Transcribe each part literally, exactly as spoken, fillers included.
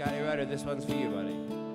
Scotty Ryder, this one's for you, buddy.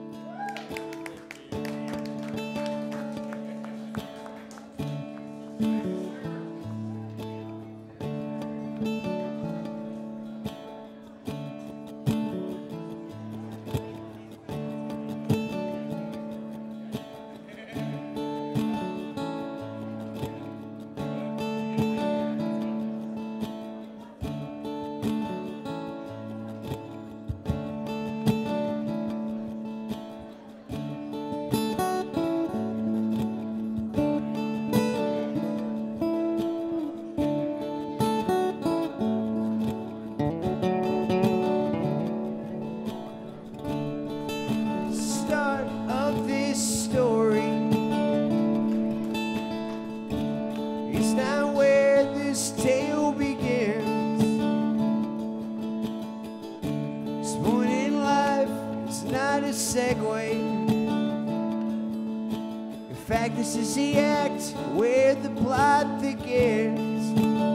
This is the act where the plot begins.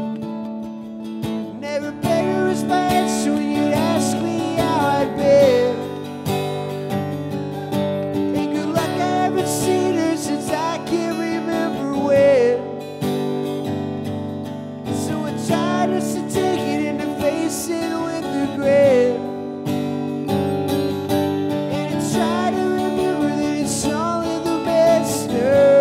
Never better response when you'd ask me how I'd been. And good luck, I haven't seen her since I can't remember when. So I tried just to take it and to face it with a grin. And I try to remember that it's all in the master.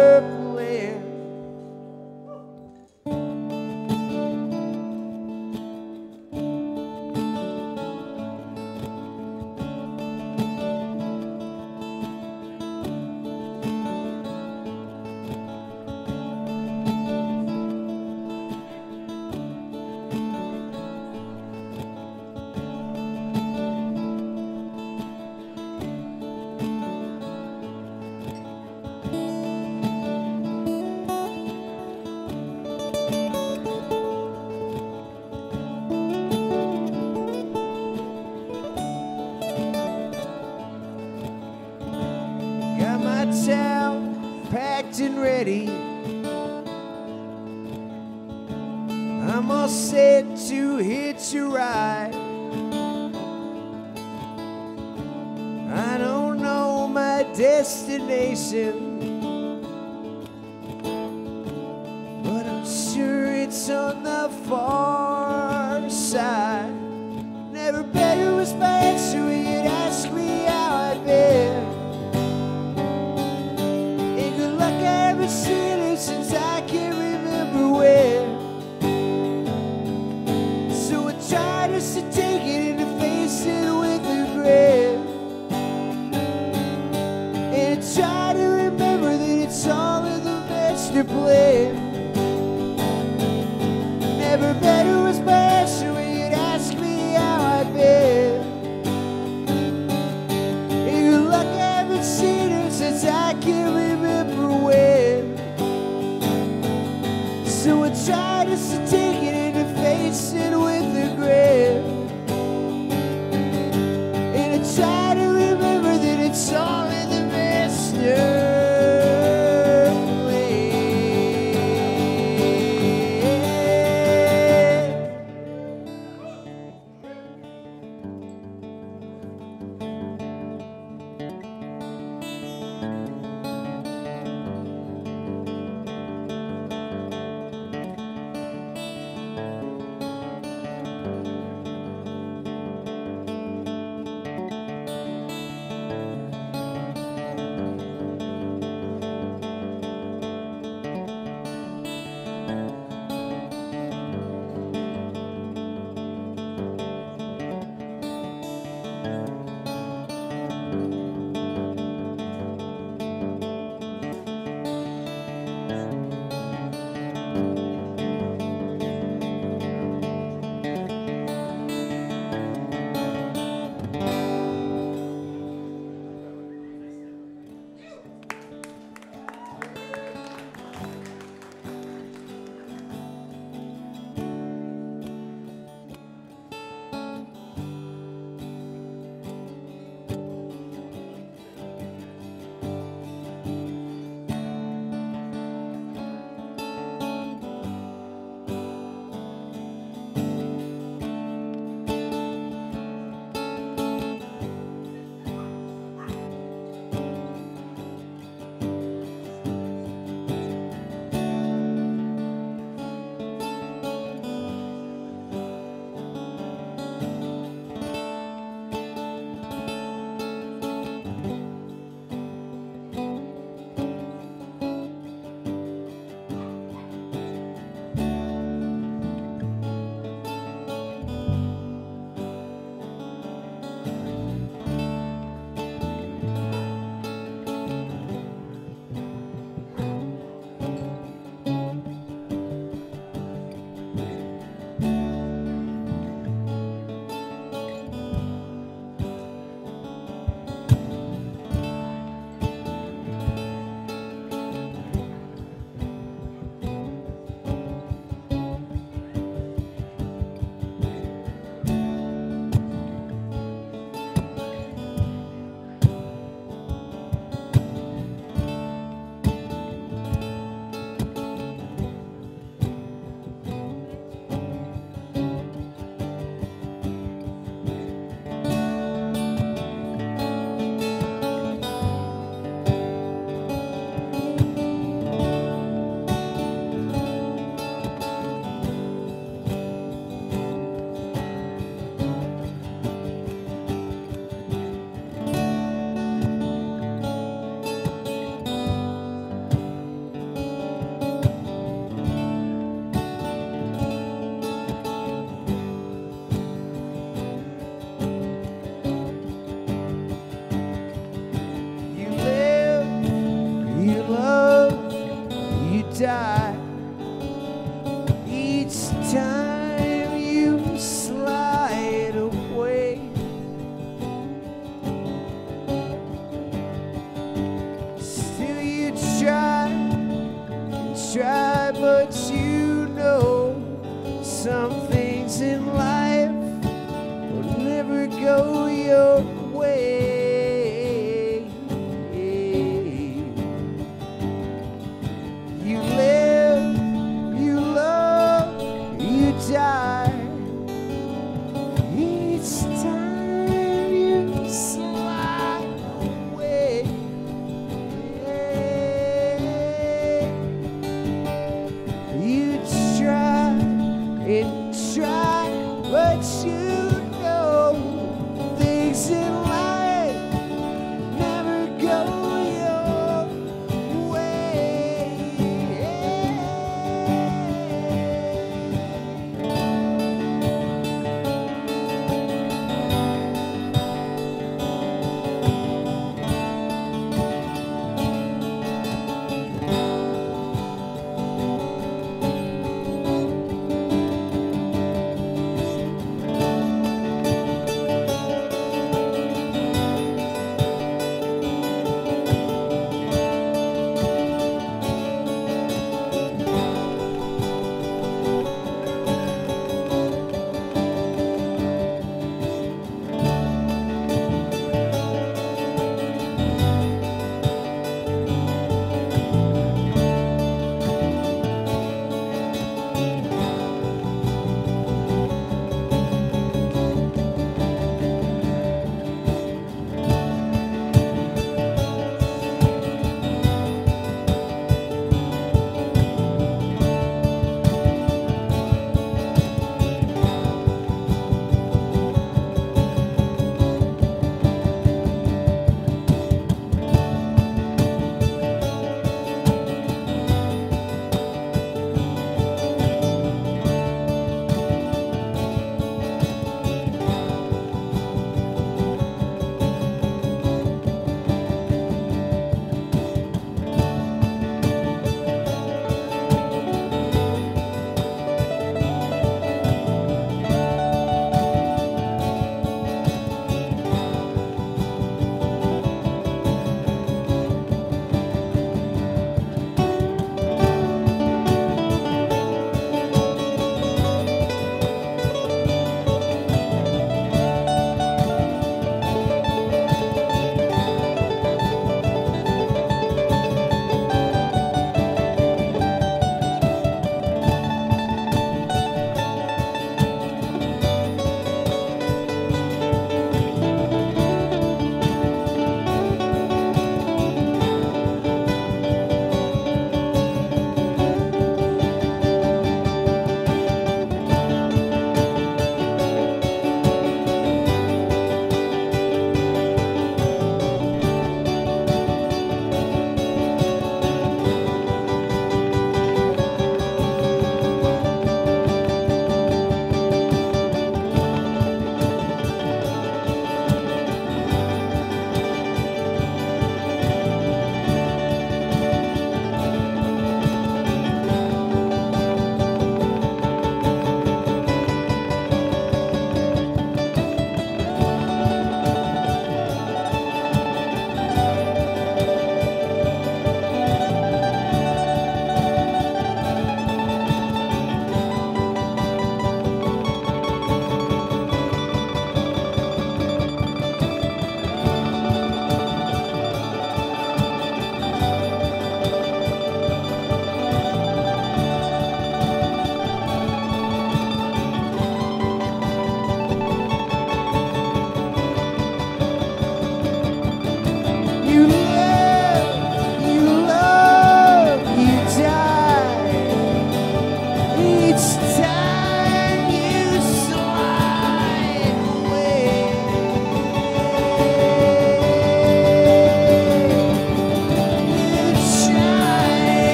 Town packed and ready. I'm all set to hitch a ride. I don't know my destination, but I'm sure it's on the far side. Never better was my answer when you'd ask me how I'd been. Seen her since I can't remember when. So I try just to take it and to face it with a grin. And I try to remember that it's all in the master plan. Never better was my answer when you'd ask me how I'd been. And good luck, I haven't seen her since I can't remember when. So I try just to take it and to face it with a grin. And I try to remember that it's all in the master. Plan. die. Each time you slide away, still you try and try, but you know some things in life will never go your way. You live, you love, you die. Each time you slide away,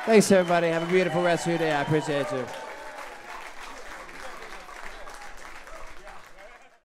Thanks, everybody. Have a beautiful rest of your day. I appreciate you.